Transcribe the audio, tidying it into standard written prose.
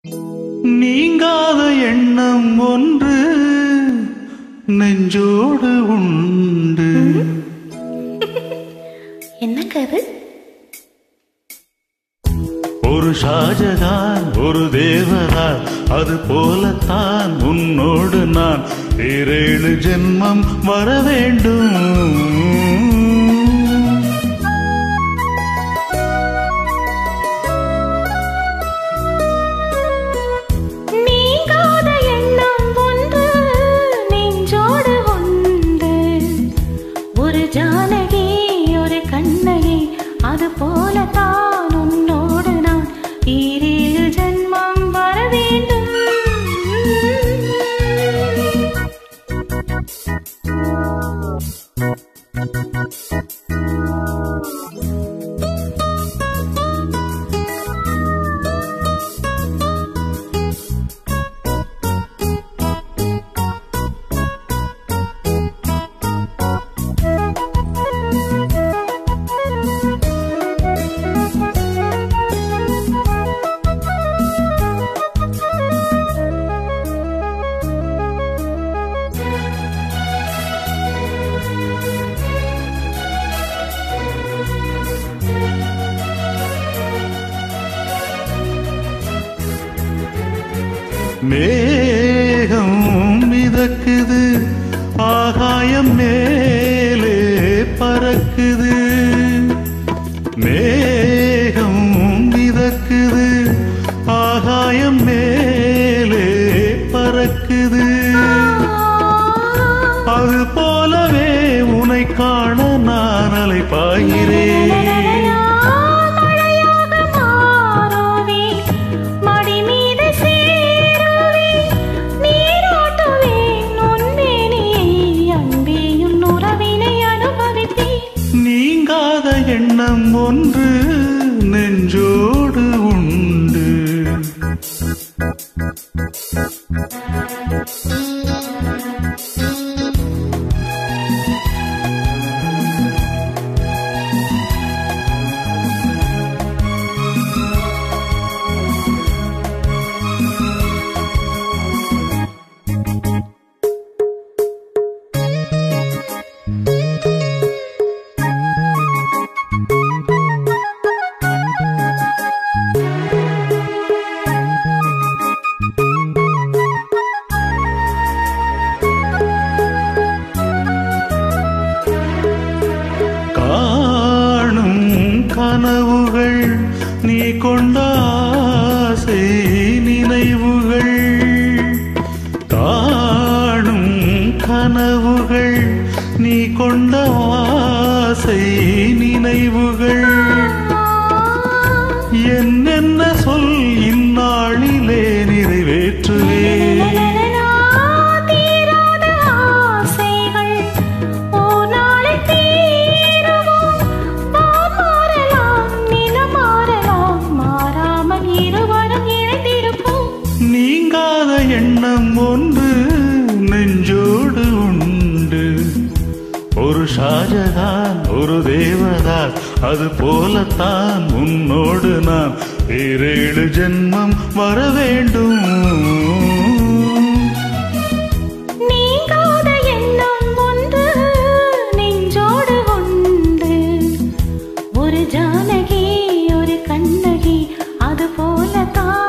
நீங்காத எண்ணம் ஒன்று நெஞ்சோடு உண்டு. என்னங்க அது? ஒரு ஷாஜகான் ஒரு தேவதான், அது போலத்தான் உன்னோடு நான் 7 ஜென்மம் வர வேண்டும். ஜானகி ஒரு கண்ணகி, அது போலத்தான் உன்னோடு நான் 7 ஜென்மம் வர வேண்டும். மேகம் மிதக்குது, ஆகாயம் மேலே பறக்குது. மேகம் மிதக்குது, ஆகாயம் மேலே பறக்குது. அது போலவே உன்னை காண நான் அலைபாய்கிறேன். எண்ணம் ஒன்று நெஞ்சோடு உண்டு. காணும் கனவுகள் நீ கொண்ட ஆசை நினைவுகள். காணும் கனவுகள் நீ கொண்ட ஆசை நினைவுகள். என்னென்ன சொல் இந்நாளிலே நிறைவேற்றுவேன். நீங்காத எண்ணம் ஒன்று நெஞ்சோடு உண்டு. ஒரு ஷாஜகான் ஒரு தேவதான், அது போலத்தான் உன்னோடு நான் 7 ஜென்மம் வர வேண்டும். நீங்காத எண்ணம் ஒன்று நெஞ்சோடு உண்டு. ஒரு ஜானகி ஒரு கண்ணகி, அது போலத்தான்